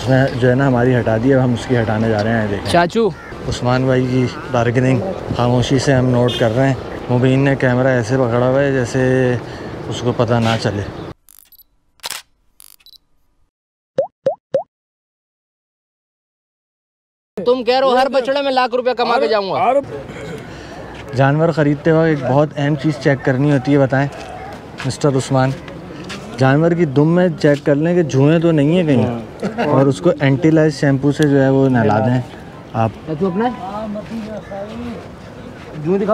उसने जो है ना हमारी हटा दी, अब हम उसकी हटाने जा रहे हैं। देखें चाचू उस्मान भाई की बार्गेनिंग खामोशी से हम नोट कर रहे हैं। मुबीन ने कैमरा ऐसे पकड़ा हुआ है जैसे उसको पता ना चले। तुम कह रहे हो हर बछड़े में लाख रुपया कमा के जाऊंगा। जानवर ख़रीदते वक्त एक बहुत अहम चीज़ चेक करनी होती है, बताएं मिस्टर उस्मान। जानवर की दुम में चेक कर लें कि जुएँ तो नहीं है कहीं, और उसको एंटीलाइज शैम्पू से जो है वो नहला दें आप। तू अपना जुए दिखाओ।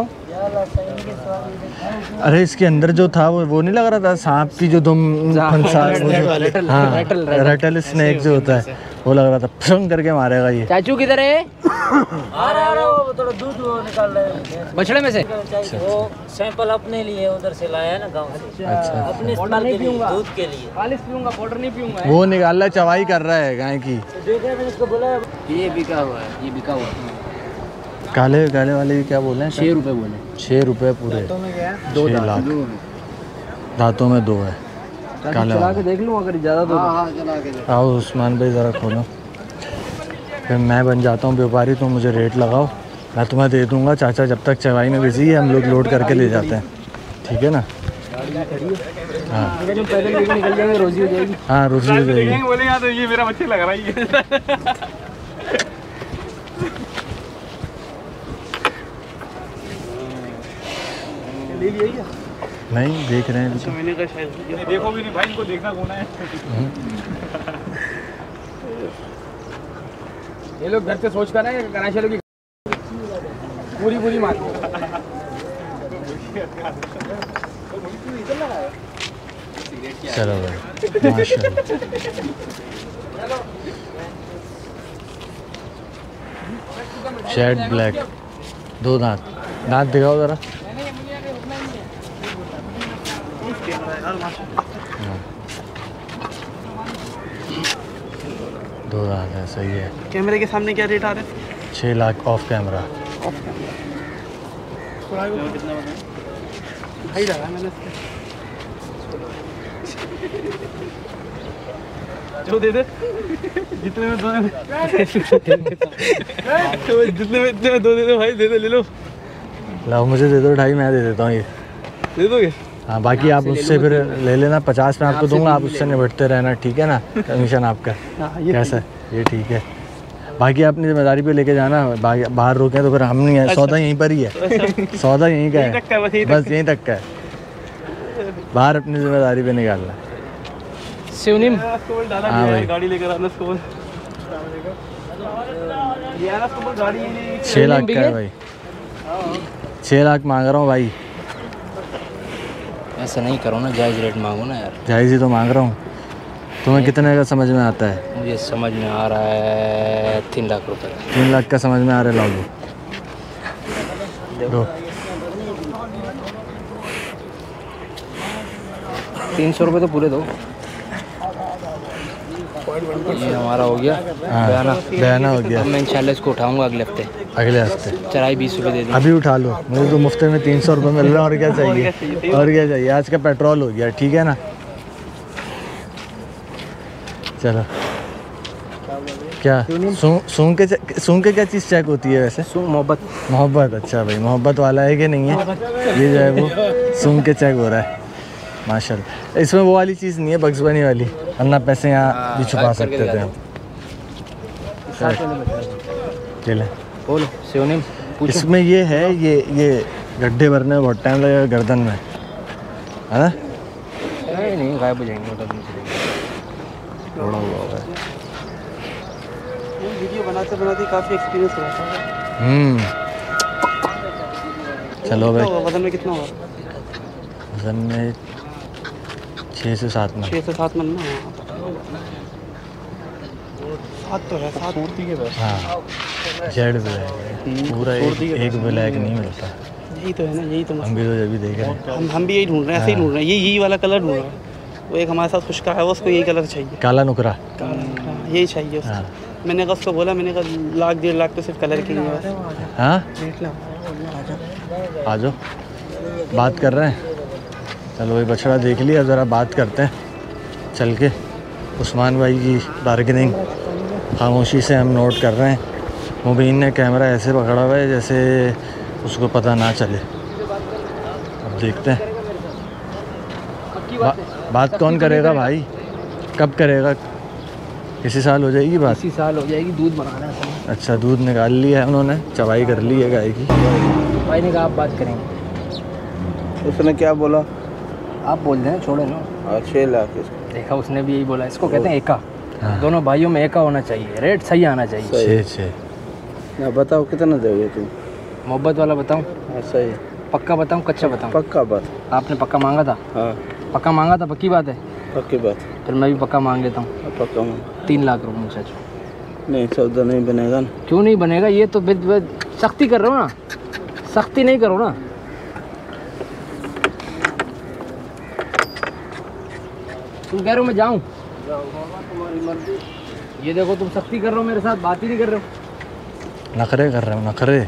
अरे इसके अंदर जो था वो नहीं लग रहा था सांप की जो दुम फंसा, हाँ रैटल स्नेक जो होता है वो लग रहा था, फंग करके मारेगा ये। चाचू किधर है? वो थोड़ा दूध निकाल रहे हैं बछड़े में से। वो सैंपल अपने लिए उधर से लाया है ना गांव से। अच्छा अपने इस्तेमाल के लिए, दूध के लिए। खालिस पीऊंगा, पाउडर नहीं पीऊंगा। वो निकाल रहा, चवाई कर रहा है गाय की। देखा मैंने उसको बोला ये बिका हुआ है, ये बिका हुआ है। काले काले वाले की क्या बोले हैं? 6 रुपये बोले। 6 रुपये पूरे। 2 लाख दांतों में 2 है। काले चला के देख लूँ अगर ज़्यादा तो। हाँ चला के देख। आओ उस्मान भाई ज़रा खोलो, फिर मैं बन जाता हूँ व्यापारी, तो मुझे रेट लगाओ, मैं तुम्हें दे दूँगा। चाचा जब तक चवाई में बिजी है हम लोग लोड करके ले जाते हैं, ठीक है ना? हाँ निकल जाएंगे, रोजी हो जाएगी। हाँ रोजी हो जाएगी। बोले यार तो ये मेरा बच्चे लग रहा है। नहीं देख रहे हैं तो। मैंने कहा शायद देखो भी नहीं भाई, इनको देखना कौन है। ये लोग घर से सोच कर रहे हैं कराची चलो की पूरी मार। चलो भाई माशाल्लाह। शेड ब्लैक, 2 दांत दिखाओ ज़रा। हाँ 2 दांत है, सही है। कैमरे के सामने क्या रेट आ रहा है? 6 लाख ऑफ कैमरा। कितना भाई लगा मैंने जो दे दे, जितने में 2 दे जितने में इतने में 2 दे दो भाई, दे दे, ले लो। लाओ मुझे दे दो 2.5, मैं दे देता हूँ ये। दे दोगे? हाँ बाकी आप उससे फिर ले लेना, 50 में आपको दूंगा, आप उससे निपटते रहना, ठीक है ना? कमीशन आपका कैसा है? ये ठीक है। बाकी अपनी जिम्मेदारी पे लेके जाना, बाहर रोकें तो फिर हम नहीं है। सौदा यहीं पर ही है, सौदा यहीं का है, बस यहीं तक का है। बाहर अपनी जिम्मेदारी पे निकालना। शिवनिम हाँ भाई गाड़ी लेकर आना उसको। 6 लाख का है भाई, 6 लाख मांग रहा हूँ भाई। ऐसा नहीं करो ना, जायज़ रेट मांगो ना यार। जायज़ ही तो मांग रहा हूँ। तुम्हें कितने का समझ में आता है? मुझे समझ में आ रहा है 3 लाख रुपए का। 3 लाख का समझ में आ रहा है, लाओ दो। 300 रुपये तो पूरे दो। ये हमारा हो गया बयाना हो गया। अब मैं इंशाल्लाह इसको उठाऊंगा अगले हफ्ते। अगले हफ्ते चराई 20 रुपये दे दी। अभी उठा लो, मुझे तो मुफ्त में 300 रुपये मिल रहा है, और क्या चाहिए? और क्या चाहिए? आज का पेट्रोल हो गया, ठीक है ना? चलो क्या सूंघ के क्या चीज़ चेक होती है वैसे? मोहब्बत। अच्छा भाई मोहब्बत वाला है कि नहीं है? ये जो है वो सूंघ के चेक हो रहा है माशाल्लाह। इसमें वो वाली चीज़ नहीं है बग्स बनी वाली, वरना पैसे यहाँ भी छुपा सकते थे हम। चले बोलो शिवनिम। इसमें ये है, ये गड्ढे भरने में बहुत टाइम लगेगा गर्दन में, है ना? नहीं गायब हो जाएंगे, थोड़ा हुआ होगा। वीडियो बनाते काफ़ी एक्सपीरियंस हो रहा था। चलो भाई। वजन में कितना होगा? वजन में 6 से 7 मन। 6 से 7 मन ना? 7 तो है, 7 मूर्ति के पास। हाँ जेड ब्लैक है पूरा, एक ब्लैक नहीं मिलता। यही तो है ना, यही तो हम भी तो जब भी देख रहे हैं, हम भी यही ढूंढ रहे हैं, ऐसे ही ढूंढ रहे हैं, यही वाला कलर ढूंढ रहे हैं। वो एक हमारे साथ खुशका है, वो उसको यही कलर चाहिए, काला नुकरा। यही चाहिए उसको। हाँ मैंने कहा उसको बोला, मैंने कहा 1 लाख 1.5 लाख तो सिर्फ कलर के लिए बस। हाँ आ जाओ, बात कर रहे हैं। चलो भाई बछड़ा देख लिया, ज़रा बात करते हैं चल के। उस्मान भाई की बार्गेनिंग खामोशी से हम नोट कर रहे हैं। मुबीन ने कैमरा ऐसे पकड़ा हुआ है जैसे उसको पता ना चले। अब देखते हैं बात कौन करेगा भाई, कब करेगा? इसी साल हो जाएगी बात? इसी साल हो जाएगी। दूध बनाना है। अच्छा, दूध निकाल लिया है उन्होंने, चवाई कर ली है गाय की। भाई ने कहा आप बात करेंगे। उसने क्या बोला? आप बोल दें, छोड़ो ना। 6 लाख देखा, उसने भी यही बोला। इसको कहते हैं एका। हाँ। दोनों भाइयों में एका होना चाहिए, रेट सही आना चाहिए। 6 ना बताओ कितना दोगे तुम? मोहब्बत वाला बताऊं? सही। पक्का बताऊं, कच्चा बताऊं? पक्का बात। आपने पक्का मांगा था? हाँ पक्का मांगा था, पक्की बात है। पक्की बात। फिर मैं भी पक्का मांग लेता हूँ। पक्का 3 लाख रुपये चाचू। नहीं, सौदा नहीं बनेगा ना। क्यों नहीं बनेगा? ये तो सख्ती कर रहे हो ना, सख्ती नहीं करो ना। तुम कह रहे हो मैं जाऊं? ये देखो, तुम सख्ती कर रहे हो मेरे साथ, बात ही नहीं कर रहे हो। नखरे कर रहे हो, नखरे।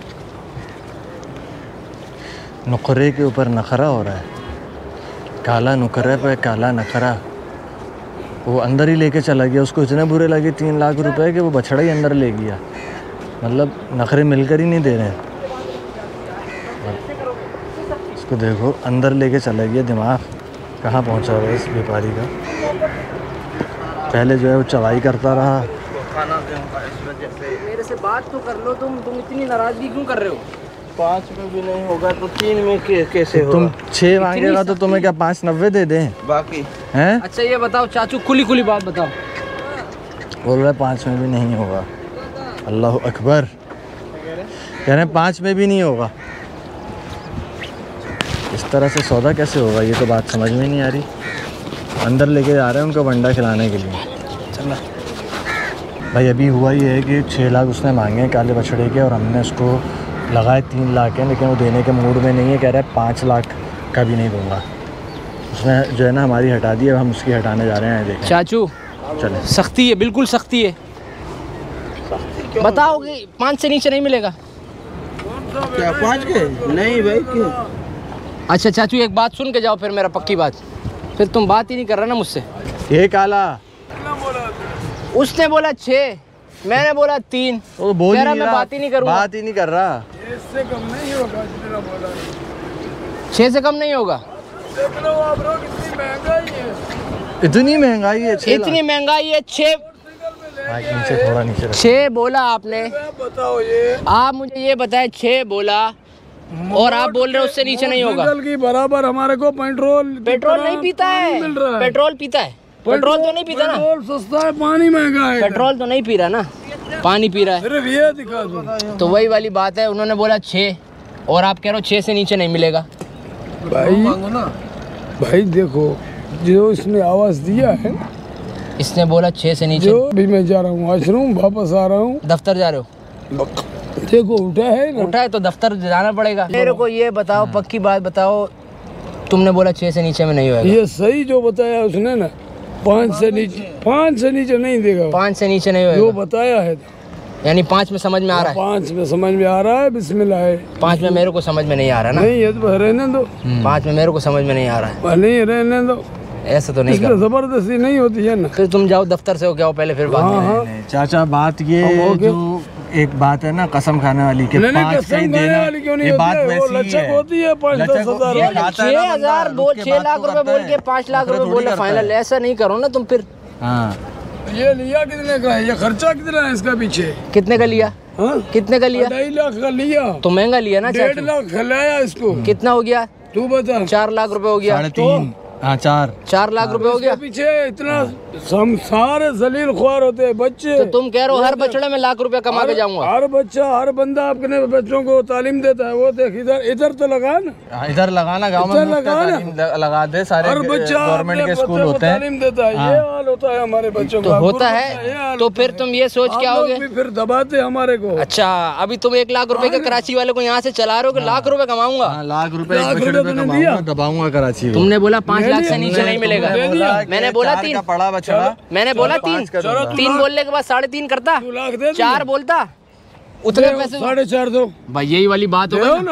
नुकरे के ऊपर नखरा हो रहा है। काला नुकरे पे काला नखरा। वो अंदर ही लेके चला गया। उसको इतने बुरे लगे 3 लाख रुपए कि वो बछड़ा ही अंदर ले गया। मतलब नखरे मिलकर ही नहीं दे रहे हैं। इसको देखो, अंदर लेके चला गया। दिमाग कहाँ पहुँचा हुआ है इस व्यापारी का। पहले जो है वो चवाई करता रहा। मेरे से बात तो कर लो। तुम इतनी नाराजगी क्यों कर रहे हो? 5 में भी नहीं होगा तो 3 में कैसे होगा? तुम 6 मांगेगा तो तुम्हें क्या 5,90 दे दें? बाकी हैं? अच्छा ये बताओ चाचू, खुली बात बताओ। बोल रहे 5 में भी नहीं होगा। अल्लाह अकबर। कह रहे हैं 5 में भी नहीं होगा। इस तरह से सौदा कैसे होगा? ये तो बात समझ में नहीं आ रही। अंदर लेके जा रहे हैं उनको बंडा खिलाने के लिए। चलो भाई, अभी हुआ ये है कि 6 लाख उसने मांगे हैं काले बछड़े के, और हमने उसको लगाए 3 लाख हैं, लेकिन वो देने के मूड में नहीं है। कह रहा है 5 लाख का भी नहीं दूंगा। उसने जो है ना हमारी हटा दी है, अब हम उसकी हटाने जा रहे हैं। देखें चाचू, चले। सख्ती है, बिल्कुल सख्ती है। बताओगे 5 से नीचे नहीं मिलेगा? क्या 5 के? नहीं भाई, क्यों? अच्छा चाचू, एक बात सुन के जाओ फिर, मेरा पक्की बात। फिर तुम बात ही नहीं कर रहा ना मुझसे। ये काला उसने बोला 6, मैंने बोला 3। वो बोल कह रहा ही मैं रहा, बात ही नहीं करूँगा। बात ही नहीं कर रहा। 6 से कम नहीं होगा। इतनी महंगाई है? 6 इतनी महंगाई है। 6 नीचे, थोड़ा नीचे रख। 6 बोला आपने। बताओ ये आप मुझे ये बताए 6 बोला, और आप बोल रहे हो उससे नीचे नहीं होगा। की बराबर हमारे को पेट्रोल नहीं पीता है। मिल रहा है। पेट्रोल पीता है? पेट्रोल तो नहीं पीता ना। पेट्रोल सस्ता है, पानी महंगा है। पेट्रोल तो नहीं पी रहा ना, पानी पी रहा है। सिर्फ ये दिखा दो तो वही वाली बात है। उन्होंने बोला 6, और आप कह रहे हो 6 से नीचे नहीं मिलेगा। भाई देखो, जो इसने आवाज दिया है, इसने बोला 6 से नीचे। जो भी मैं जा रहा हूँ, आश्रम वापस आ रहा हूँ। दफ्तर जा रहे हो? देखो उठा है ना। उठा है तो दफ्तर जाना पड़ेगा। मेरे को ये बताओ, पक्की बात बताओ, तुमने बोला 6 से नीचे में नहीं होगा? ये सही जो बताया उसने ना, 5 से नीचे नहीं देगा। 5 से नीचे नहीं जो होगा बताया है, यानी 5 में समझ में आ रहा है? 5 में समझ में आ रहा है। बिस्मिल्लाह है। 5 में मेरे को समझ में नहीं आ रहा ना। नहीं है तो रहने दो। 5 में मेरे को समझ में नहीं आ रहा है। नहीं, रहने दो। ऐसा तो नहीं इसमें कर। जबरदस्ती नहीं होती है ना। फिर तुम जाओ दफ्तर से होके आओ पहले, फिर बात करें। नहीं, चाचा बात ये हो गया। जो एक बात है ना कसम खाने वाली के नहीं, 5 कसम का ही खाने देना, वाली क्यों नहीं ये होती बात है? वो वैसी ही लचक है। होती है। 5-10 लचक हजार ये खाता है ना 6,000 बोल, 6 लाख रुपए बोल के 5 लाख रुपए बोला फाइनल। ऐसा नहीं करो ना तुम फिर। हाँ, ये लिया कितने का है? ये खर्चा कितना है इसका पीछे? कितने का लिया? हाँ? कितने का लिया? 2.5 लाख का लिया। तो महंगा लिया ना 1.5 चाचू। लाख खिलाया इसको। कितना हो गया? तू बता। 4 लाख रुपए हो गया। 3.5, हाँ 4। 4 लाख रुपए हो गया। इसके पीछे इतना हम सारे जलील ख्वार होते हैं बच्चे। तो तुम कह रहे हो हर बछड़े में लाख रुपए कमा के जाऊंगा? हर बच्चा, हर बंदा अपने बच्चों को तालीम देता है। वो देख, इधर तो लगा ना। इधर लगाना, गाँव में इधर मुफ्त लगा ना। तालीम लगा दे। सारे हर बच्चा गवर्नमेंट अपने के स्कूल बच्चे को होते हैं। तालीम देता है। ये हाल होता है हमारे बच्चों तो का। होता ये है। हाल तो फिर तुम ये सोच आप के लोग आओगे? भी फिर दबाते हमारे को। अच्छा, अभी तुम 1 लाख रुपए का कराची वाले को यहाँ से चला रहे हो कि लाख रुपए कमाऊंगा? हाँ, लाख रुपए एक लाख बछड़े रुपए पे तूने कमाऊंगा, दिया? दबाऊंगा कराची को। तुमने बोला 5 लाख से लिया, नीचे नहीं मिलेगा। मैंने बोला 3 पड़ा बछड़ा। मैंने बोला 3 चलो, 3 बोलने के बाद 3.5 करता, 2 लाख दे 4 बोलता, उतने पैसे 4.5 दो। भाई यही वाली बात हो दो गई ना।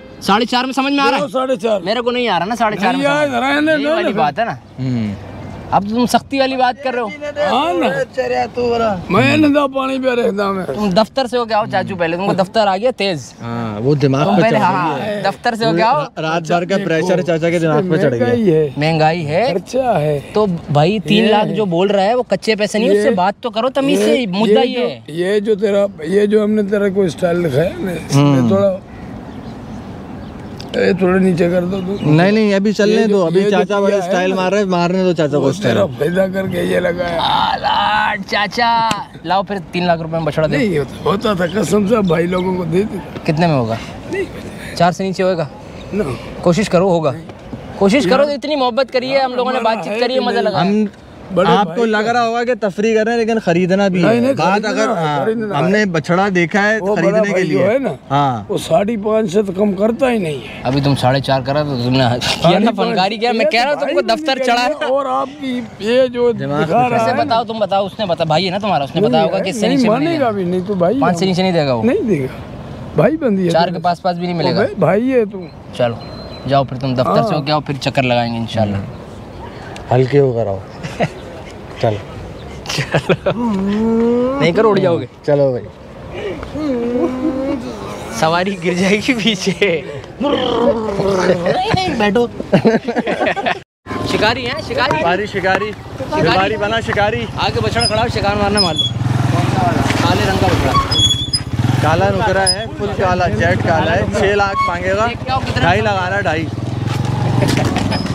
4.5 में समझ में आ रहा है? 4.5 मेरे को नहीं आ रहा ना 4.5 में। नहीं आए, रहने यही दो वाली ना। बात है ना। अब तुम सख्ती वाली बात कर रहे हो। हाँ ना मैं नदा पानी पे रहता मैं। तुम दफ्तर से हो के आओ चाचू, पहले तुमको दफ्तर आ गया तेज। हाँ वो दिमाग तुम पे पहले चढ़ हाँ रही है। दफ्तर से हो के आओ। रात भर का प्रेशर चाचा के दिमाग पे चढ़ महंगाई गया। है, महंगाई है खर्चा है। तो भाई 3 लाख जो बोल रहा है वो कच्चे पैसे नहीं, उससे बात तो करो तमीज से। मुद्दा ये है। ये जो तेरा ये जो हमने तेरा कोई स्टाइल दिखाया ना, इसमें थोड़ा नीचे कर दो तू। नहीं नहीं अभी चलने दो, अभी ये जो चाचा बड़े किया है स्टाइल ना, मार रहे हैं, मारने दो चाचा को वो स्टाइल। तेरा फायदा करके ये लगाया। आलाट चाचा लाओ फिर 3 लाख रुपए में बछड़ा दे। नहीं होता था कसम से भाई लोगों को दे दी। कितने में होगा? 4 से नीचे होगा? ना कोशिश करो, होगा। कोशिश करो, तो इतनी मोहब्बत करिए, हम लोगों ने बातचीत करी है, मजा लगा। हम आपको लग रहा होगा कि तफरी कर रहे हैं, लेकिन खरीदना भी है। बात अगर हमने बछड़ा देखा है खरीदने के लिए है ना, हाँ वो 5.5 से तो कम करता ही नहीं है। अभी तुम 4.5 करा तो तुमने किया ना फनकारी किया। मैं कह रहा हूँ तुमको दफ्तर चढ़ा है। और आपकी ये जो दिखा रहा वैसे है बताओ, तुम बताओ, उसने बता भाई है ना तुम्हारा, उसने बताया होगा कि इससे नहीं नीचे मानेगा भी नहीं तो भाई 5 से नीचे नहीं देगा वो। नहीं देगा भाई, बंदी है 4 के पास भी नहीं मिलेगा। भाई है तू। चलो जाओ फिर, तुम दफ्तर से हो के आओ, फिर चक्कर लगाएंगे इंशाल्लाह। हल्के होकर आओ। चलो नहीं करो उड़ जाओगे। चलो भाई, सवारी गिर जाएगी पीछे। नहीं बैठो। शिकारी हैं, शिकारी। शिकारी शिकारी शिकारी बना शिकारी। आगे बछड़ा खड़ा हो, शिकार मारना मान लो। काले रंग का बछड़ा, काला नुकरा है, फुल काला, जेट काला है। 6 लाख मांगेगा, 2.5 लगाना, 2.5।